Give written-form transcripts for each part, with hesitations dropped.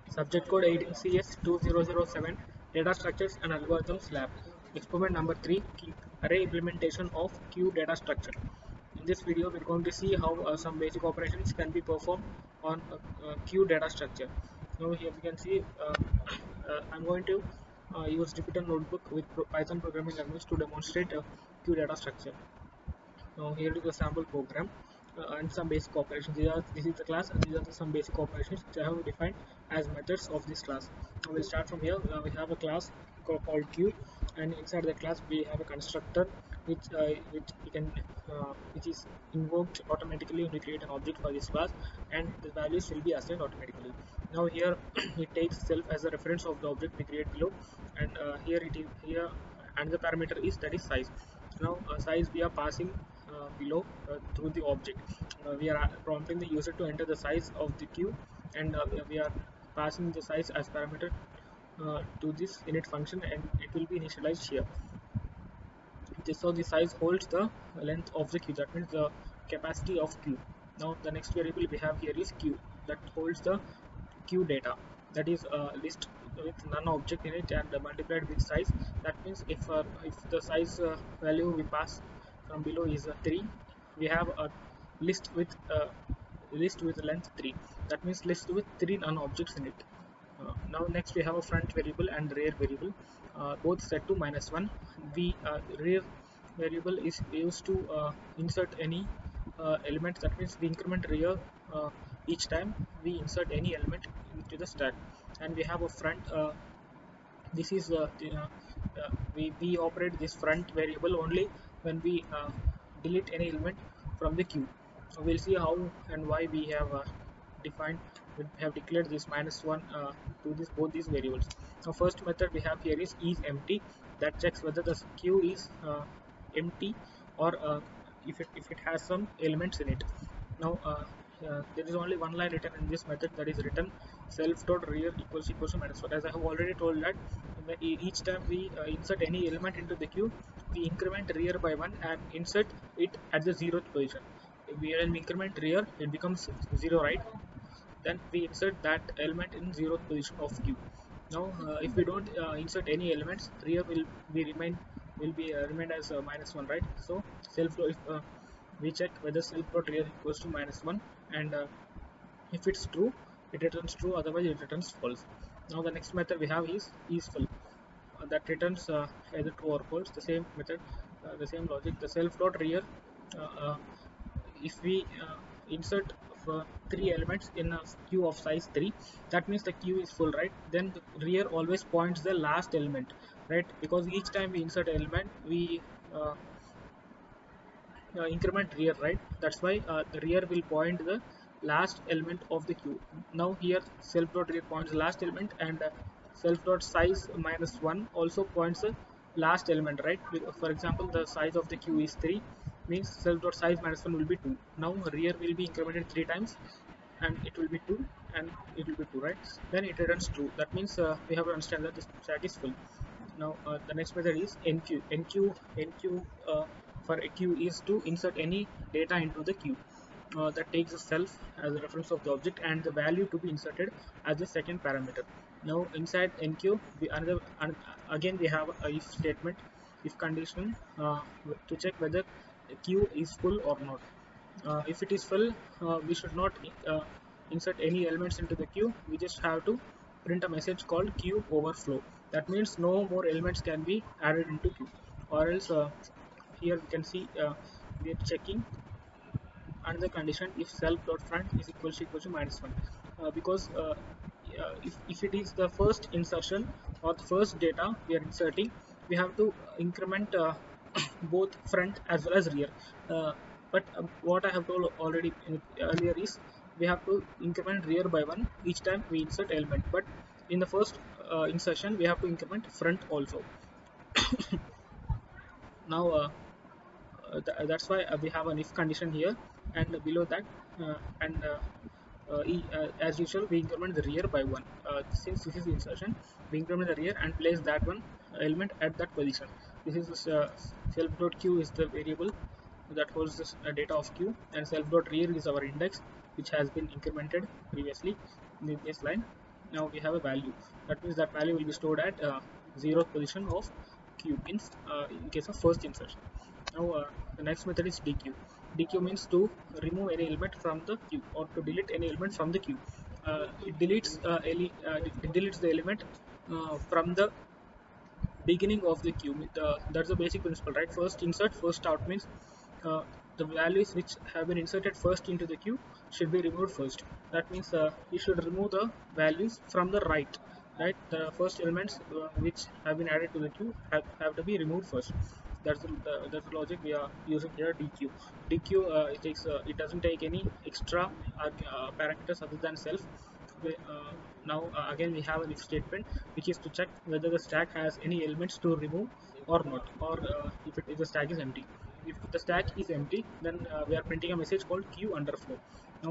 Subject code 18CS2007 Data Structures and Algorithms Lab. Experiment number 3 Array implementation of Q data structure. In this video, we're going to see how some basic operations can be performed on a Q data structure. Now, here we can see I'm going to use Jupyter Notebook with Python programming language to demonstrate a Q data structure. Now here is the sample program and some basic operations. This is the class and these are some basic operations which I have defined as methods of this class. Now we'll start from here. We have a class called Q, and inside the class we have a constructor which is invoked automatically when we create an object for this class, and the values will be assigned automatically. Now here it takes self as a reference of the object we create below, and here and the parameter is, that is, size. Now size we are passing below through the object. We are prompting the user to enter the size of the queue, and we are passing the size as parameter to this init function, and it will be initialized here. So the size holds the length of the queue, that means the capacity of queue. Now the next variable we have here is queue, that holds the queue data, that is a list with none object in it and multiplied with size. That means if the size value we pass from below is 3, we have a list with length 3, that means list with 3 non objects in it. Now next we have a front variable and rear variable, both set to -1. The rear variable is used to insert any element, that means we increment rear each time we insert any element into the stack. And we have a front, this is we operate this front variable only when we delete any element from the queue. We'll see how and why we have declared this -1 to both these variables. Now first method we have here is empty, that checks whether the queue is empty or if it has some elements in it. Now there is only one line written in this method, that is return self.rear equals to -1. As I have already told that each time we insert any element into the queue, we increment rear by 1 and insert it at the 0th position. When we increment rear, it becomes 0, right? Then we insert that element in 0th position of queue. Now if we don't insert any elements, rear will remain as -1, right? So we check whether self.rear equals to -1, and if it's true, it returns true, otherwise it returns false. Now the next method we have is isFull, that returns either true or false. The same method, the same logic. The self.rear, if we insert 3 elements in a queue of size 3, that means the queue is full, right? Then the rear always points the last element, right? Because each time we insert an element, we increment rear, right? That's why the rear will point the last element of the queue. Now here self.rear points the last element, and self.size -1 also points the last element, right? For example, the size of the queue is 3, means self.size -1 will be 2. Now rear will be incremented 3 times, and it will be 2, and it will be 2, right? Then it returns true. That means we have to understand that this stack is full. Now the next method is enqueue. Enqueue for a queue is to insert any data into the queue. That takes the self as a reference of the object and the value to be inserted as the second parameter. Now inside enqueue, again we have a if statement, if condition, to check whether the queue is full or not. If it is full, we should not insert any elements into the queue. We just have to print a message called queue overflow. That means no more elements can be added into queue, or else here we can see we are checking another condition if self.front is equal to -1, because if it is the first insertion or the first data we are inserting, we have to increment both front as well as rear. But what I have told already earlier is we have to increment rear by 1 each time we insert element, but in the first insertion we have to increment front also. Now that's why we have an if condition here, and below that as usual we increment the rear by 1. Since this is insertion, we increment the rear and place that one element at that position. This is self.queue is the variable that holds this data of queue, and self.rear is our index which has been incremented previously in this line. Now we have a value. That means that value will be stored at zeroth position of queue in case of first insertion. Now the next method is dequeue. Dequeue means to remove any element from the queue or to delete any element from the queue. It deletes the element from the beginning of the queue. That's the basic principle, right? First insert, first out means uh, the values which have been inserted first into the queue should be removed first. That means you should remove the values from the right. Right, the first elements which have been added to the queue have to be removed first. That's the logic we are using here. DQ. DQ it doesn't take any extra parameters other than self. Now again we have an if statement which is to check whether the stack has any elements to remove or not, or if the stack is empty. If the stack is empty, then we are printing a message called queue underflow. Now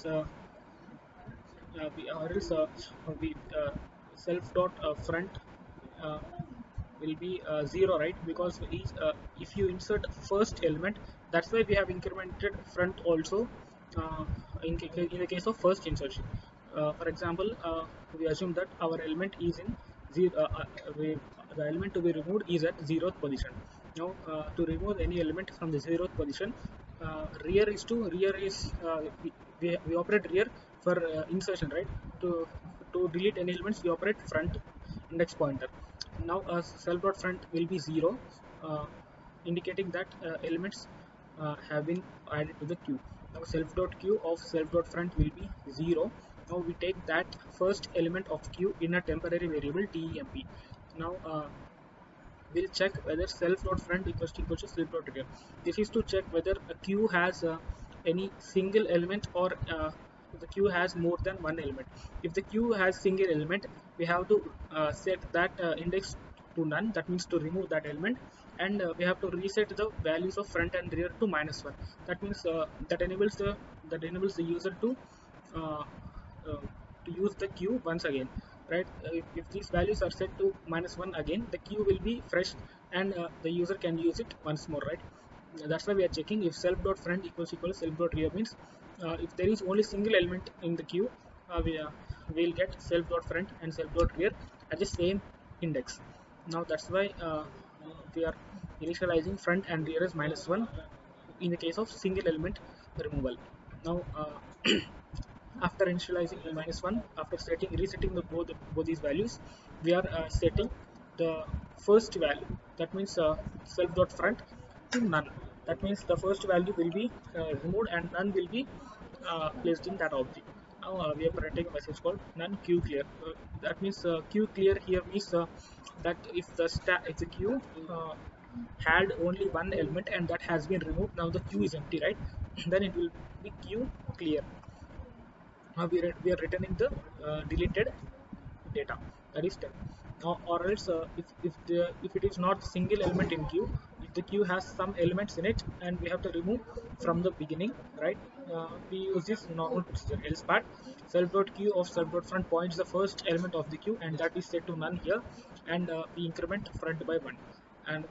or else we self dot front uh, will be 0, right? Because if you insert first element, that's why we have incremented front also uh, in the case of first insertion. For example, we assume that our element is in zero, the element to be removed is at 0th position. Now to remove any element from the 0th position, rear is we operate rear for insertion, right? To delete any elements, we operate front index pointer. Now self dot front will be 0, uh, indicating that elements have been added to the queue. Now self dot queue of self dot front will be 0. Now we take that first element of queue in a temporary variable temp. Now we'll check whether self dot front equals to self dot rear. This is to check whether a queue has any single element, or the queue has more than one element. If the queue has single element, we have to set that index to none. That means to remove that element, and we have to reset the values of front and rear to -1. That means that enables the user uh, to use the queue once again, right? If these values are set to -1 again, the queue will be fresh, and the user can use it once more, right? That's why we are checking if self dot front equals self dot rear means if there is only single element in the queue, we'll get self dot front and self dot rear at the same index. Now that's why we are initializing front and rear as -1 in the case of single element removal. Now after initializing the -1, after resetting both these values, we are setting the first value. That means self dot front to none. That means the first value will be removed and none will be placed in that object. Now we are printing a message called none queue clear. That means queue clear here means that if the queue had only one element and that has been removed, now the queue is empty, right? Then it will be queue clear. We are returning the deleted data, that is 10. Or else if it is not single element in queue, if the queue has some elements in it and we have to remove from the beginning, right? We use this normal procedure. Else part self dot queue of self dot front points the first element of the queue, and that is set to none here, and we increment front by 1. And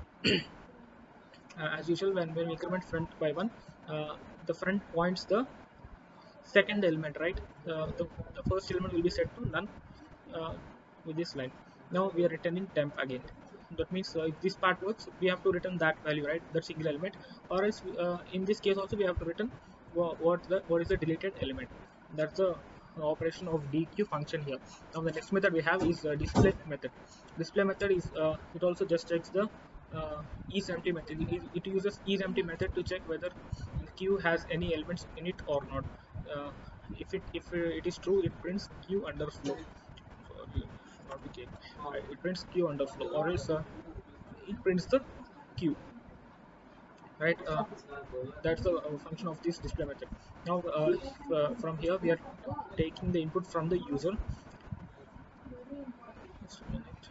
as usual, when we increment front by 1, the front points the second element, right? The first element will be set to none uh, with this line. Now we are returning temp again. That means if this part works, we have to return that value, right? That single element. Or else in this case also we have to return what is the deleted element. That's the operation of dequeue function here. Now the next method we have is display method. Display method is it also just checks the isEmpty method. It uses isEmpty method to check whether the queue has any elements in it or not. uh, if it is true, it prints queue underflow. Not the case. It prints queue underflow, or else it prints the queue, right? That's the function of this display method. Now from here we are taking the input from the user. Just a minute.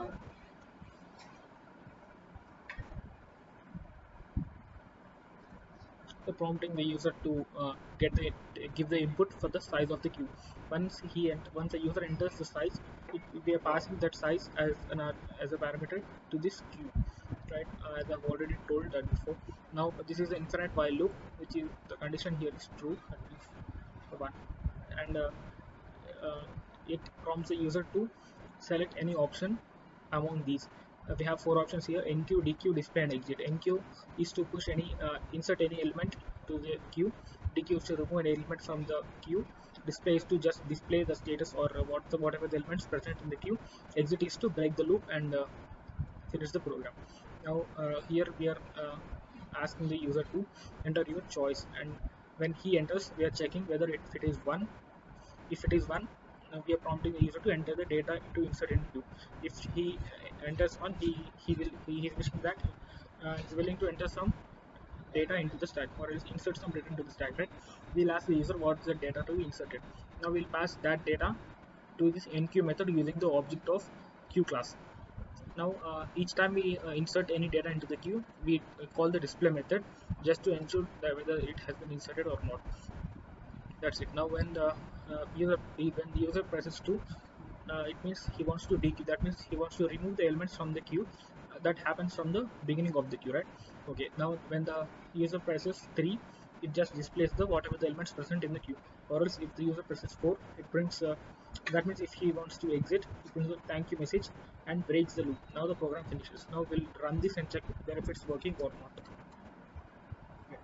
So prompting the user to give the input for the size of the queue. Once the user enters the size, we are passing that size as a parameter to this queue, right? As I've already told that before. Now this is the infinite while loop, which is the condition here is true, at least one. And it prompts the user to select any option among these. We have four options here: enqueue, dequeue, display, and exit. Enqueue is to push any insert any element to the queue. Dequeue is to remove an element from the queue. Display is to just display the status or whatever the elements present in the queue. Exit is to break the loop and finish the program. Now here we are asking the user to enter your choice, and when he enters, we are checking whether if it is 1. If it is 1, we are prompting the user to enter the data to insert into queue. If he enters 1, he is wishing that he's willing to enter some data into the stack, or else insert some data into the stack, right? We'll ask the user what's the data to be inserted. Now we'll pass that data to this enqueue method using the object of queue class. Now each time we insert any data into the queue, we call the display method just to ensure that whether it has been inserted or not. That's it. Now when the user presses 2, it means he wants to dequeue. That means he wants to remove the elements from the queue. That happens from the beginning of the queue, right? Okay. Now when the user presses 3, it just displays the whatever the elements present in the queue. Or else if the user presses 4, it brings that means if he wants to exit, it brings a thank you message and breaks the loop. Now the program finishes. Now we'll run this and check whether if it's working or not. Okay.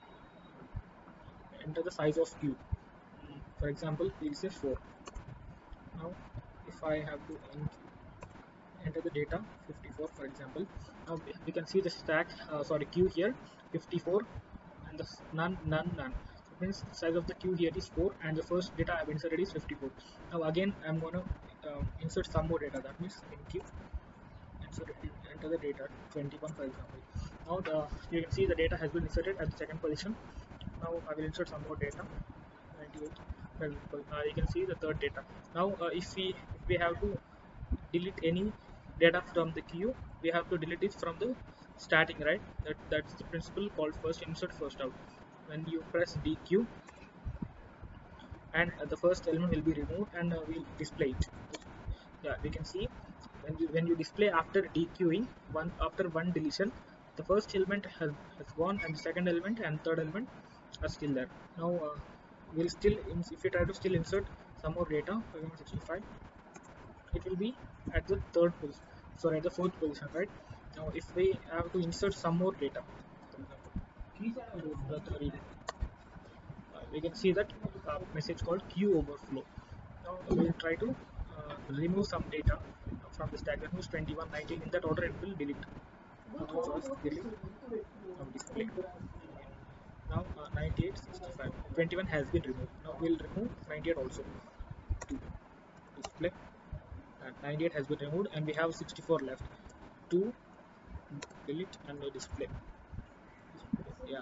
Enter the size of queue. For example, we'll say 4. Now if I have to enter the data 54, for example, now we can see the stack queue here 54, and the none. It means the size of the queue here is 4, and the first data I've inserted is 54. Now again I'm going to insert some more data. That means in queue enter the data 21, for example. Now you can see the data has been inserted at the second position. Now I will insert some more data 98, for example. You can see the third data. Now if we have to delete any data from the queue, we have to delete it from the starting, right? That's the principle called first insert first out. When you press dequeue, and the first element will be removed, and we'll display it. Yeah, we can see when you display after dequeuing, after one deletion, the first element has gone, and the second element and third element are still there. Now we'll still if we try to still insert some more data, for example 65, it will be at the third position, sorry, at the fourth position, right? Now if we have to insert some more data, for example, we can see that message called queue overflow. Now we will try to remove some data from the stack. That means 21, 19, in that order it will delete. First delete, now display. Now 98, 65, 21 has been removed. Now we'll remove 98 also. Display, and 98 has been removed, and we have 64 left. 2, delete, and now display. Yeah.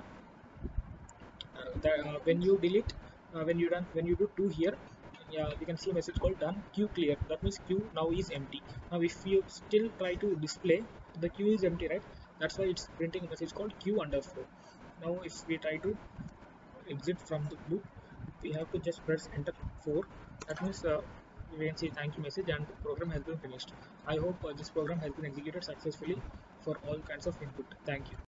When you delete, when you do 2 here, yeah, we can see a message called done queue clear. That means queue now is empty. Now if you still try to display, the queue is empty, right? That's why it's printing a message called queue underflow. Now if we try to exit from the loop, we have to just press enter 4. That means we can see thank you message, and the program has been finished. I hope this program has been executed successfully for all kinds of input. Thank you.